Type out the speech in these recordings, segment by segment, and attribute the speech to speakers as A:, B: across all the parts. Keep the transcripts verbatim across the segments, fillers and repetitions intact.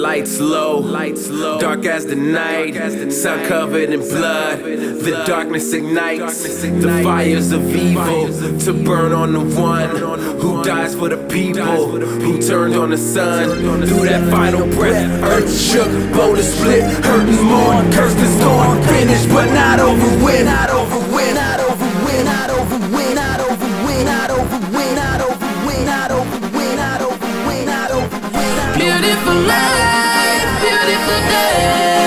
A: Lights low, lights low, dark as the night, sun covered in blood. The darkness ignites the fires of evil to burn on the one who dies for the people, who turned on the sun. Through that final breath, earth shook, boulder split, hurting more, cursed is gone, finished but not over with, not over with, not over with, not over with, not over with, not over with, not over with, not over with, not over with, not over with.
B: Beautiful life, beautiful day.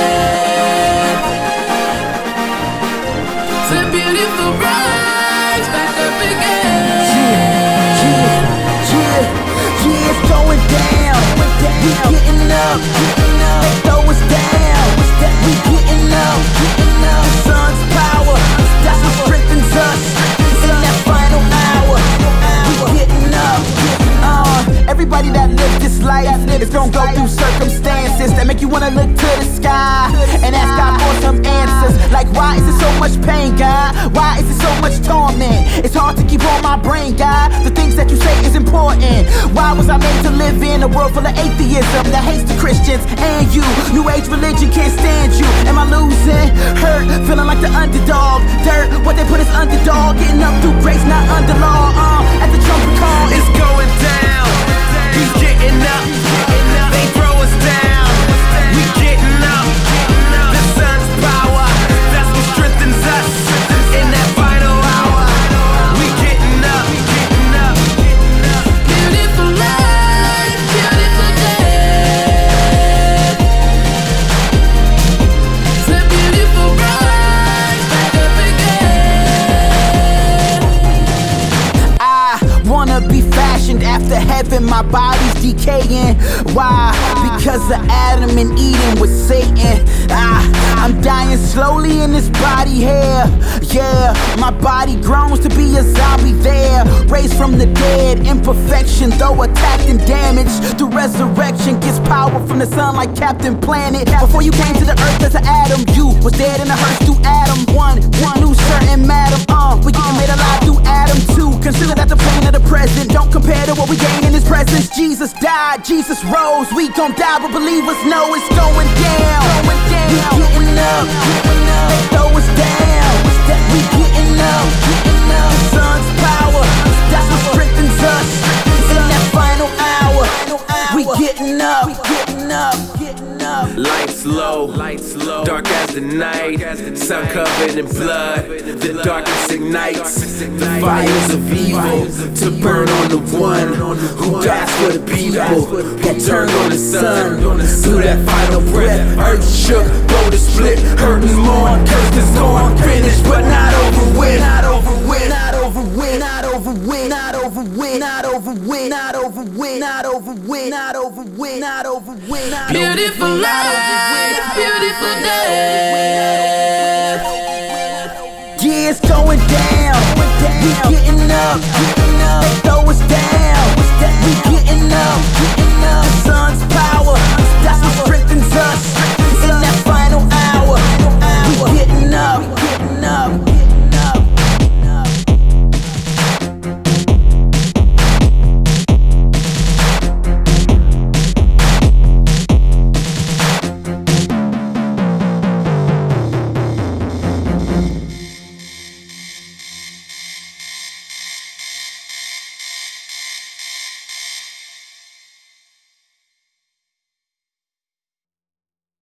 B: It's a beautiful rise, back up again.
C: Yeah, yeah, yeah, yeah, it's going down. We getting up, they throw us down. We getting up, the sun's power, that's what strengthens us. In that final hour, we getting up. Uh, everybody that lives this life is gonna go through circumstances that make you wanna look to the sky and ask God for some answers. Like, why is it so much pain, God? Why is it so much torment? It's hard to keep on my brain, God. The things that you say is important. Why was I made to live in a world full of atheism that hates the Christians and you? New age religion can't stand you. Am I losing? Hurt, feeling like the underdog. Dirt, what they put is underdog. Getting up through grace, not under law. Uh, at the trumpet call,
A: It's going down. He's getting up. They throw us down. We getting up. The sun's power, that's what strengthens us. In that final hour, we getting up. Getting up.
B: Beautiful life, beautiful day. It's a beautiful rise, back up again.
C: I wanna be fashioned after heaven, my body's decaying. Why? Because of Adam and Eden with Satan. I, I'm dying slowly in this body here. Yeah, my body groans to be a zombie there. Raised from the dead, imperfection, though attacked and damaged. The resurrection gets power from the sun like Captain Planet. Before you came to the earth as an atom, you was dead in a hearse through Adam one. One new certain madam, uh, we getting made alive through Adam two. Consider that the pain of the present, don't compare to what we gain in his presence. Jesus died, Jesus rose, we gon' die, but believers know it's going down. Going down. We getting up, they throw us down. We getting up, the sun's power, that's what strengthens us. In that final hour, we getting up, getting up, getting up.
A: Lights low, lights low, dark as the night, sun covered in blood. The darkness ignites the fires of evil to burn on the one who dies for the people, who turned on the sun. Through that final breath, earth shook, boulder split, hurting more, cursed is gone, finished but not over with, not over with, not over with, not over with, not over with, not over with, not over with, not over with, not over with, not over with, not over with.
B: Beautiful life, beautiful day.
C: Yeah, it's going down. We getting up, they throw us down. We getting up, the sun's power, that's what strengthens us.